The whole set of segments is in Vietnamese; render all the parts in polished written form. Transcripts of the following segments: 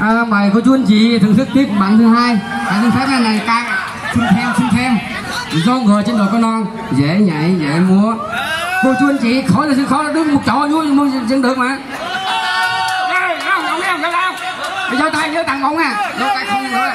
Mời cô chú anh chị thưởng thức tiếp bạn thứ hai. Bạn xin phép này ca xin khen do người trên đội có non, dễ nhảy dễ múa. Cô chú anh chị khỏi là sân khấu đứng một chỗ vui vẫn được mà. Giơ tay nhớ tặng bóng nha, giơ tay không nữa.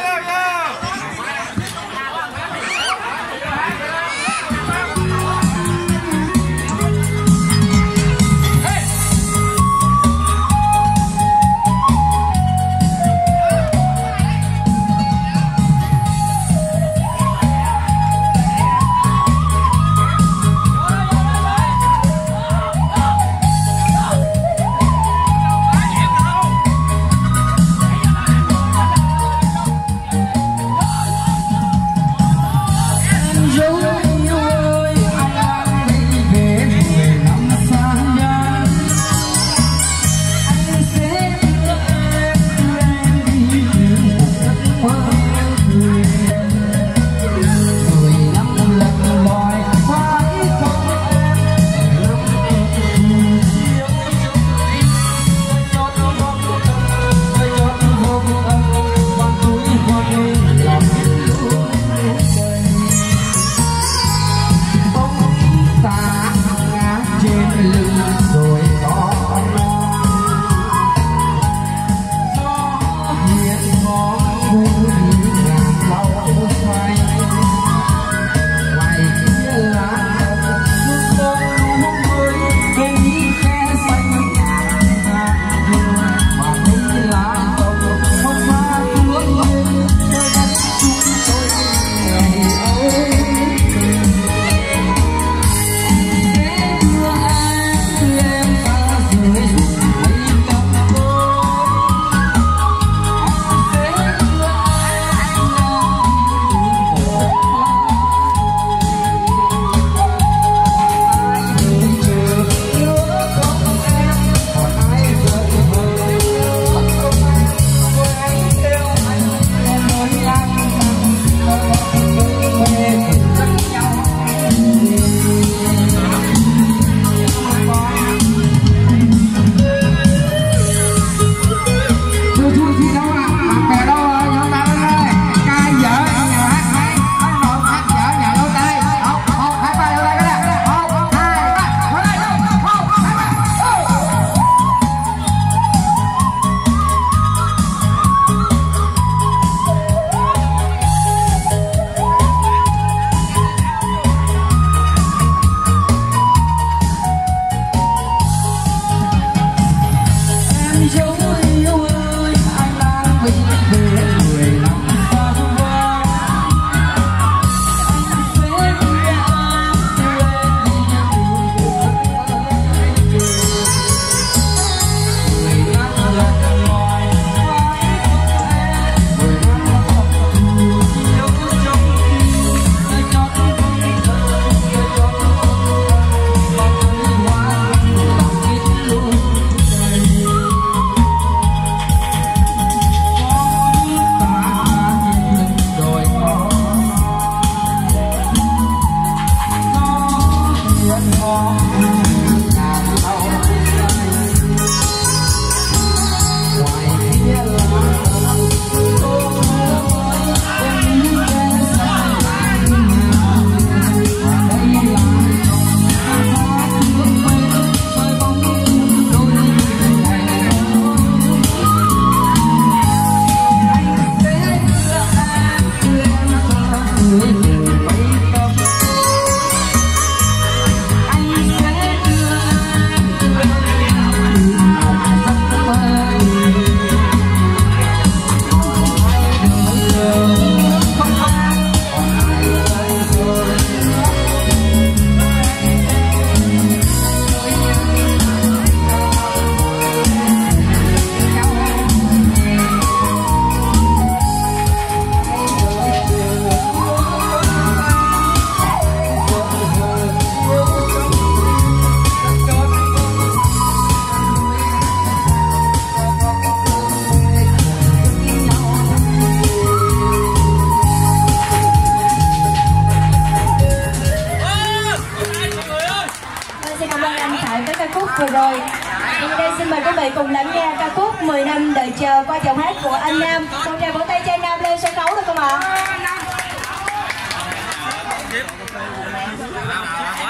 Xin cảm ơn anh Khải với ca khúc vừa rồi. Đây xin mời quý vị cùng lắng nghe ca khúc 10 năm đợi chờ qua giọng hát của anh Nam. Một tràng vỗ tay cho anh Nam lên sân khấu được không ạ?